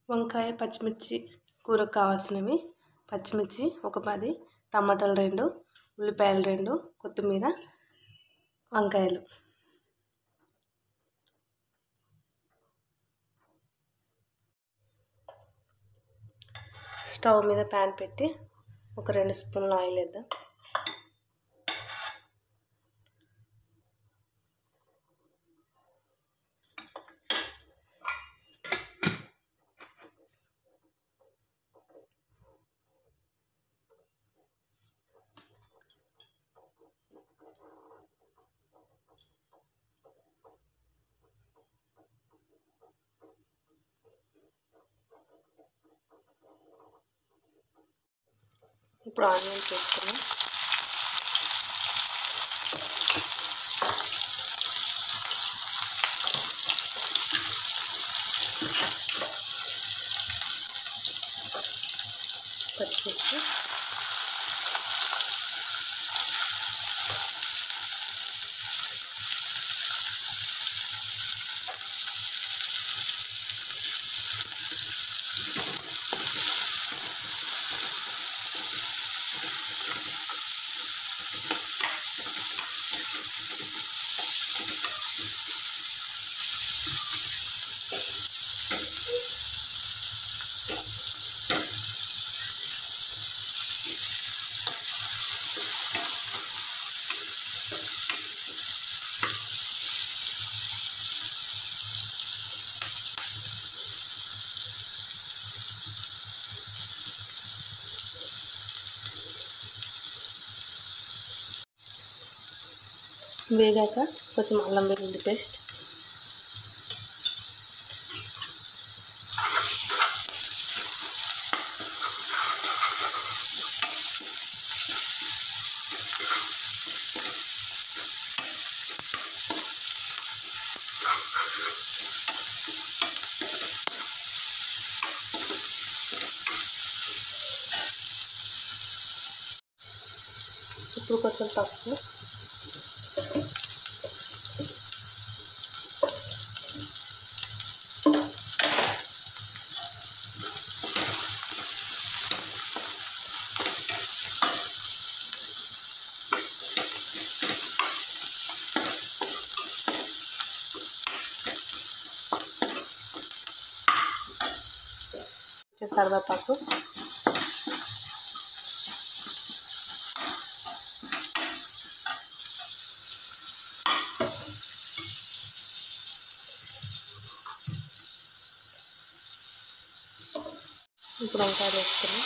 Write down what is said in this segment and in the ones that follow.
వంకాయ పచ్చిమిర్చి కూరకు కావాల్సినవి పచ్చిమిర్చి ఒక 10, టమాటాలు 2, ఉల్లిపాయలు 2, కొత్తిమీర, వంకాయలు. స్టవ్ మీద ప్యాన్ పెట్టి ఒక 2 స్పూన్ల ఆయిల్ వేద్దాం. ఇప్పుడు ఆనియన్స్ వేసుకున్నాం. పచ్చిమిర్చి, వేగాక కొంచెం అల్లం వెల్లుల్లి పేస్ట్, ఇప్పుడు కొంచెం పసుపు, కరివేపాకు, ఇప్పుడు వంకాయలు వేసుకున్నాం.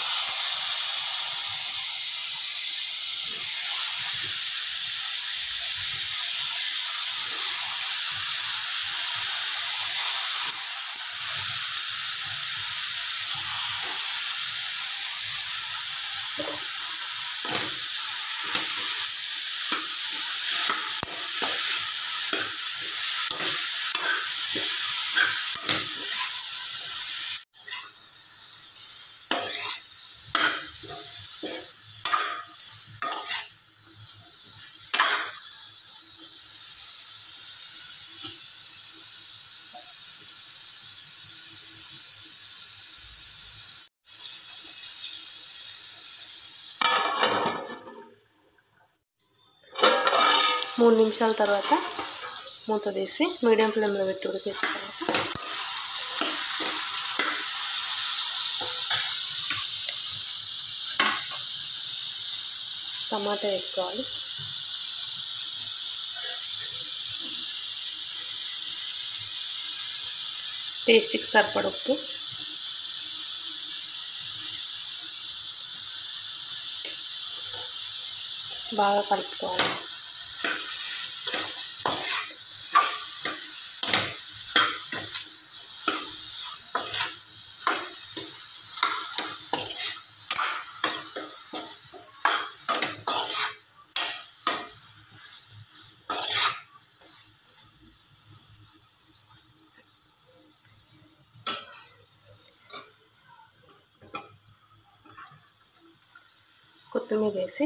మూడు నిమిషాల తర్వాత మూత తీసి మీడియం ఫ్లేమ్లో పెట్టి ఉడికేసిన తర్వాత టమాటా వేసుకోవాలి. టేస్ట్కి సరిపడ ఉప్పు, బాగా కలుపుకోవాలి. కొత్తిమీర వేసి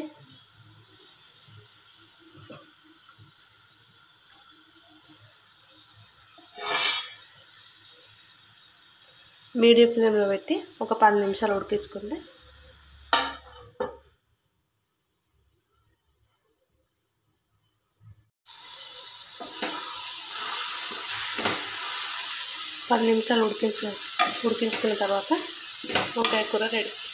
మీడియం ఫ్లేమ్లో పెట్టి ఒక 10 నిమిషాలు ఉడికించుకుంటే 10 నిమిషాలు ఉడికించుకున్న తర్వాత వంకాయ కూర రెడీ.